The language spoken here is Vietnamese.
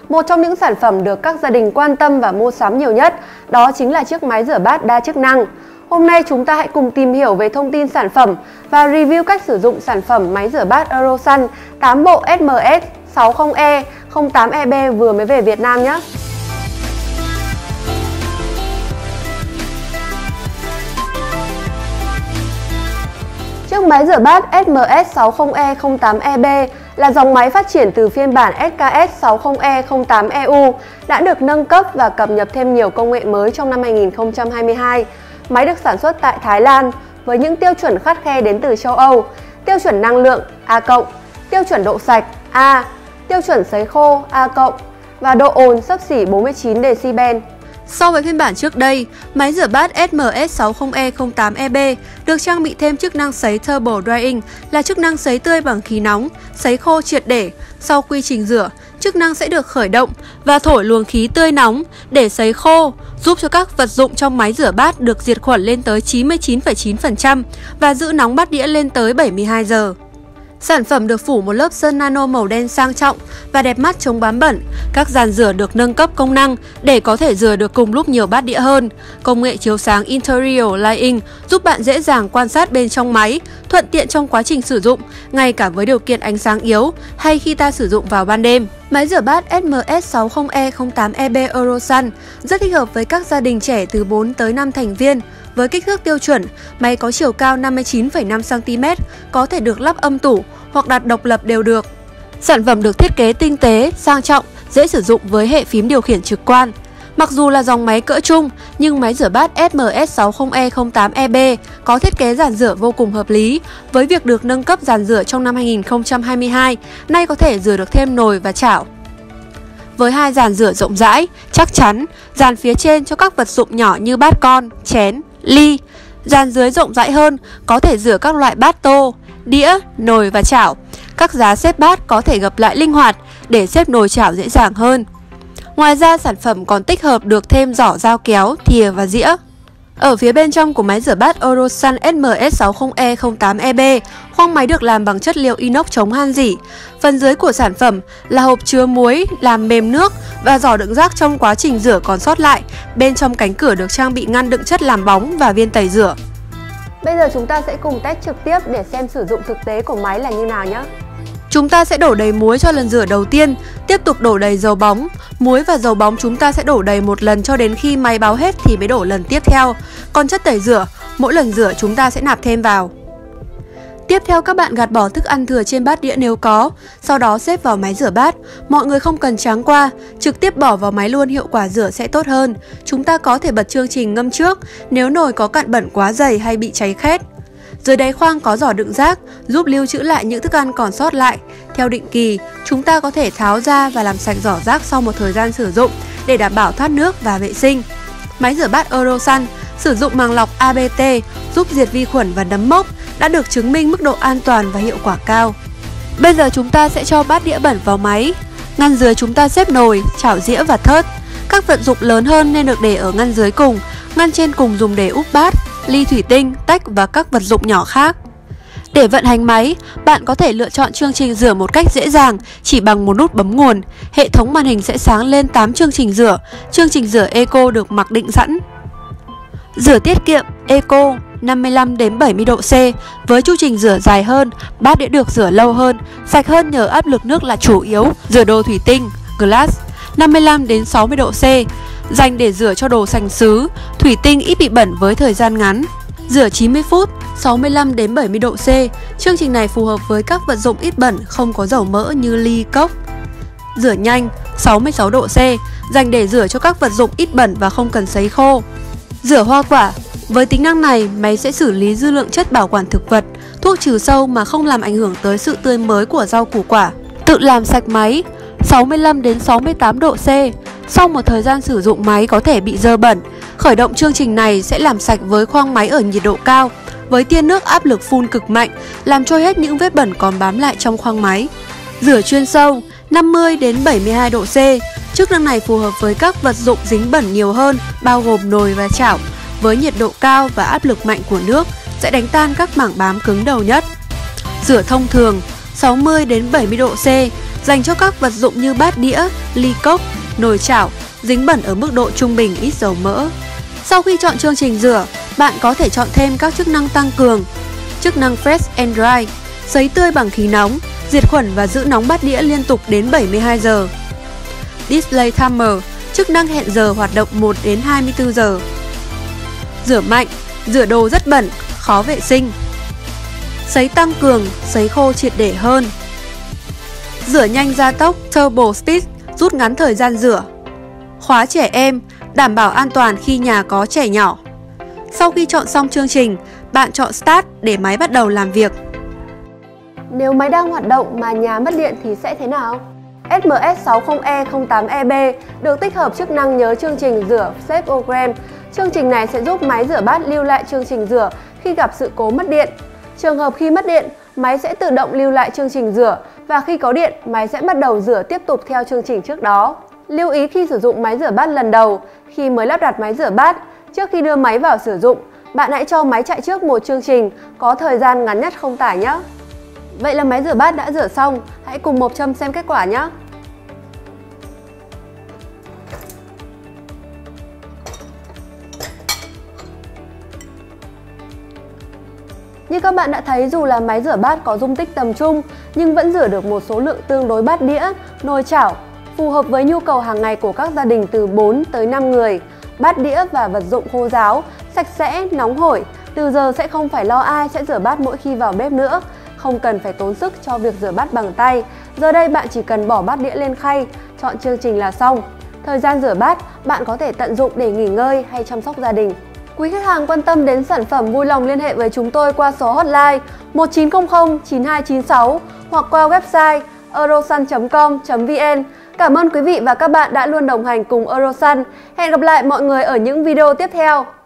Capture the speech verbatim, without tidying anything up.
Một trong những sản phẩm được các gia đình quan tâm và mua sắm nhiều nhất đó chính là chiếc máy rửa bát đa chức năng. Hôm nay chúng ta hãy cùng tìm hiểu về thông tin sản phẩm và review cách sử dụng sản phẩm máy rửa bát Eurosun tám bộ S M S sáu mươi E không tám E B vừa mới về Việt Nam nhé. Chiếc máy rửa bát S M S sáu mươi E không tám E B là dòng máy phát triển từ phiên bản S K S sáu mươi E không tám E U, đã được nâng cấp và cập nhật thêm nhiều công nghệ mới trong năm hai nghìn không trăm hai mươi hai. Máy được sản xuất tại Thái Lan với những tiêu chuẩn khắt khe đến từ châu Âu: tiêu chuẩn năng lượng A cộng, tiêu chuẩn độ sạch A, tiêu chuẩn sấy khô A cộng và độ ồn xấp xỉ bốn mươi chín decibel. So với phiên bản trước đây, máy rửa bát S M S sáu mươi E không tám E B được trang bị thêm chức năng sấy Turbo Drying, là chức năng sấy tươi bằng khí nóng, sấy khô triệt để. Sau quy trình rửa, chức năng sẽ được khởi động và thổi luồng khí tươi nóng để sấy khô, giúp cho các vật dụng trong máy rửa bát được diệt khuẩn lên tới chín mươi chín phẩy chín phần trăm và giữ nóng bát đĩa lên tới bảy mươi hai giờ. Sản phẩm được phủ một lớp sơn nano màu đen sang trọng và đẹp mắt chống bám bẩn. Các dàn rửa được nâng cấp công năng để có thể rửa được cùng lúc nhiều bát đĩa hơn. Công nghệ chiếu sáng Interior Lighting giúp bạn dễ dàng quan sát bên trong máy, thuận tiện trong quá trình sử dụng, ngay cả với điều kiện ánh sáng yếu hay khi ta sử dụng vào ban đêm. Máy rửa bát S M S sáu mươi E không tám E B Eurosun rất thích hợp với các gia đình trẻ từ bốn tới năm thành viên. Với kích thước tiêu chuẩn, máy có chiều cao năm mươi chín phẩy năm xăng ti mét, có thể được lắp âm tủ hoặc đặt độc lập đều được. Sản phẩm được thiết kế tinh tế, sang trọng, dễ sử dụng với hệ phím điều khiển trực quan. Mặc dù là dòng máy cỡ trung, nhưng máy rửa bát S M S sáu mươi E không tám E B có thiết kế dàn rửa vô cùng hợp lý. Với việc được nâng cấp dàn rửa trong năm hai nghìn không trăm hai mươi hai, nay có thể rửa được thêm nồi và chảo. Với hai dàn rửa rộng rãi, chắc chắn, dàn phía trên cho các vật dụng nhỏ như bát con, chén, ly. Dàn dưới rộng rãi hơn, có thể rửa các loại bát tô, đĩa, nồi và chảo. Các giá xếp bát có thể gập lại linh hoạt để xếp nồi chảo dễ dàng hơn. Ngoài ra, sản phẩm còn tích hợp được thêm giỏ dao kéo, thìa và dĩa. Ở phía bên trong của máy rửa bát Eurosun S M S sáu mươi E không tám E B, khoang máy được làm bằng chất liệu inox chống han rỉ. Phần dưới của sản phẩm là hộp chứa muối làm mềm nước và giỏ đựng rác trong quá trình rửa còn sót lại. Bên trong cánh cửa được trang bị ngăn đựng chất làm bóng và viên tẩy rửa. Bây giờ chúng ta sẽ cùng test trực tiếp để xem sử dụng thực tế của máy là như nào nhé. Chúng ta sẽ đổ đầy muối cho lần rửa đầu tiên, tiếp tục đổ đầy dầu bóng. Muối và dầu bóng chúng ta sẽ đổ đầy một lần cho đến khi máy báo hết thì mới đổ lần tiếp theo. Còn chất tẩy rửa, mỗi lần rửa chúng ta sẽ nạp thêm vào. Tiếp theo, các bạn gạt bỏ thức ăn thừa trên bát đĩa nếu có, sau đó xếp vào máy rửa bát. Mọi người không cần tráng qua, trực tiếp bỏ vào máy luôn, hiệu quả rửa sẽ tốt hơn. Chúng ta có thể bật chương trình ngâm trước nếu nồi có cặn bẩn quá dày hay bị cháy khét. Dưới đáy khoang có giỏ đựng rác, giúp lưu trữ lại những thức ăn còn sót lại. Theo định kỳ, chúng ta có thể tháo ra và làm sạch giỏ rác sau một thời gian sử dụng để đảm bảo thoát nước và vệ sinh. Máy rửa bát Eurosun sử dụng màng lọc A B T giúp diệt vi khuẩn và nấm mốc, đã được chứng minh mức độ an toàn và hiệu quả cao. Bây giờ chúng ta sẽ cho bát đĩa bẩn vào máy. Ngăn dưới chúng ta xếp nồi, chảo dĩa và thớt. Các vật dụng lớn hơn nên được để ở ngăn dưới cùng, ngăn trên cùng dùng để úp bát, ly thủy tinh, tách và các vật dụng nhỏ khác. Để vận hành máy, bạn có thể lựa chọn chương trình rửa một cách dễ dàng chỉ bằng một nút bấm nguồn. Hệ thống màn hình sẽ sáng lên tám chương trình rửa. Chương trình rửa Eco được mặc định sẵn. Rửa tiết kiệm Eco năm mươi lăm đến bảy mươi độ C với chu trình rửa dài hơn, bát đĩa được rửa lâu hơn, sạch hơn nhờ áp lực nước là chủ yếu. Rửa đồ thủy tinh Glass năm mươi lăm đến sáu mươi độ C, dành để rửa cho đồ sành sứ, thủy tinh ít bị bẩn với thời gian ngắn. Rửa chín mươi phút, sáu mươi lăm đến bảy mươi độ C. Chương trình này phù hợp với các vật dụng ít bẩn, không có dầu mỡ như ly, cốc. Rửa nhanh, sáu mươi sáu độ C, dành để rửa cho các vật dụng ít bẩn và không cần sấy khô. Rửa hoa quả. Với tính năng này, máy sẽ xử lý dư lượng chất bảo quản thực vật, thuốc trừ sâu mà không làm ảnh hưởng tới sự tươi mới của rau củ quả. Tự làm sạch máy, sáu mươi lăm đến sáu mươi tám độ C. Sau một thời gian sử dụng, máy có thể bị dơ bẩn. Khởi động chương trình này sẽ làm sạch với khoang máy ở nhiệt độ cao, với tia nước áp lực phun cực mạnh, làm trôi hết những vết bẩn còn bám lại trong khoang máy. Rửa chuyên sâu, năm mươi đến bảy mươi hai độ C. Chức năng này phù hợp với các vật dụng dính bẩn nhiều hơn, bao gồm nồi và chảo. Với nhiệt độ cao và áp lực mạnh của nước, sẽ đánh tan các mảng bám cứng đầu nhất. Rửa thông thường, sáu mươi đến bảy mươi độ C. dành cho các vật dụng như bát đĩa, ly cốc, nồi chảo, dính bẩn ở mức độ trung bình ít dầu mỡ. Sau khi chọn chương trình rửa, bạn có thể chọn thêm các chức năng tăng cường. Chức năng Fresh and Dry, sấy tươi bằng khí nóng, diệt khuẩn và giữ nóng bát đĩa liên tục đến bảy mươi hai giờ. Display Timer, chức năng hẹn giờ hoạt động một đến hai mươi tư giờ. Rửa mạnh, rửa đồ rất bẩn, khó vệ sinh. Sấy tăng cường, sấy khô triệt để hơn. Rửa nhanh gia tốc Turbo Speed, rút ngắn thời gian rửa. Khóa trẻ em, đảm bảo an toàn khi nhà có trẻ nhỏ. Sau khi chọn xong chương trình, bạn chọn Start để máy bắt đầu làm việc. Nếu máy đang hoạt động mà nhà mất điện thì sẽ thế nào? ét em ét sáu mươi E không tám E B được tích hợp chức năng nhớ chương trình rửa Save Program. Chương trình này sẽ giúp máy rửa bát lưu lại chương trình rửa khi gặp sự cố mất điện. Trường hợp khi mất điện, máy sẽ tự động lưu lại chương trình rửa và khi có điện, máy sẽ bắt đầu rửa tiếp tục theo chương trình trước đó. Lưu ý khi sử dụng máy rửa bát lần đầu, khi mới lắp đặt máy rửa bát, trước khi đưa máy vào sử dụng, bạn hãy cho máy chạy trước một chương trình có thời gian ngắn nhất không tải nhé. Vậy là máy rửa bát đã rửa xong, hãy cùng Mộc Trâm xem kết quả nhé. Như các bạn đã thấy, dù là máy rửa bát có dung tích tầm trung nhưng vẫn rửa được một số lượng tương đối bát đĩa, nồi chảo, phù hợp với nhu cầu hàng ngày của các gia đình từ bốn tới năm người. Bát đĩa và vật dụng khô ráo, sạch sẽ, nóng hổi, từ giờ sẽ không phải lo ai sẽ rửa bát mỗi khi vào bếp nữa. Không cần phải tốn sức cho việc rửa bát bằng tay. Giờ đây bạn chỉ cần bỏ bát đĩa lên khay, chọn chương trình là xong. Thời gian rửa bát bạn có thể tận dụng để nghỉ ngơi hay chăm sóc gia đình. Quý khách hàng quan tâm đến sản phẩm vui lòng liên hệ với chúng tôi qua số hotline một chín không không chín hai chín sáu hoặc qua website eurosun chấm com chấm vn. Cảm ơn quý vị và các bạn đã luôn đồng hành cùng Eurosun. Hẹn gặp lại mọi người ở những video tiếp theo.